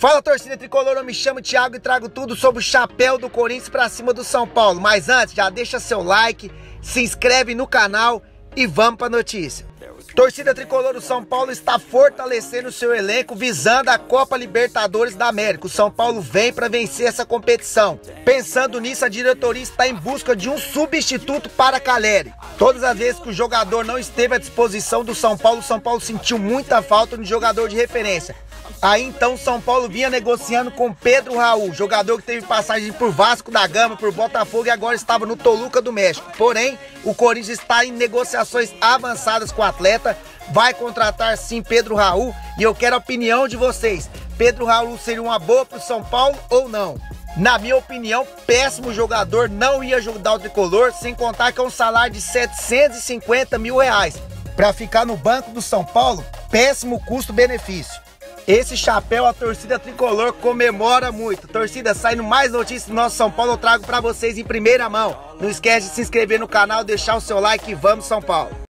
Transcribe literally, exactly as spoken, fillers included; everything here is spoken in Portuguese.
Fala, torcida tricolor, eu me chamo Thiago e trago tudo sobre o chapéu do Corinthians pra cima do São Paulo. Mas antes, já deixa seu like, se inscreve no canal e vamos pra notícia. Torcida tricolor, o São Paulo está fortalecendo o seu elenco visando a Copa Libertadores da América. O São Paulo vem para vencer essa competição. Pensando nisso, a diretoria está em busca de um substituto para Caleri. Todas as vezes que o jogador não esteve à disposição do São Paulo, o São Paulo sentiu muita falta de jogador de referência. Aí então o São Paulo vinha negociando com Pedro Raul, jogador que teve passagem por Vasco da Gama, por Botafogo e agora estava no Toluca do México. Porém, o Corinthians está em negociações avançadas com o atleta, vai contratar sim Pedro Raul e eu quero a opinião de vocês. Pedro Raul seria uma boa para o São Paulo ou não? Na minha opinião, péssimo jogador, não ia ajudar o tricolor, sem contar que é um salário de setecentos e cinquenta mil reais. Para ficar no banco do São Paulo, péssimo custo-benefício. Esse chapéu a torcida tricolor comemora muito. Torcida, saindo mais notícias do nosso São Paulo, eu trago para vocês em primeira mão. Não esquece de se inscrever no canal, deixar o seu like e vamos São Paulo!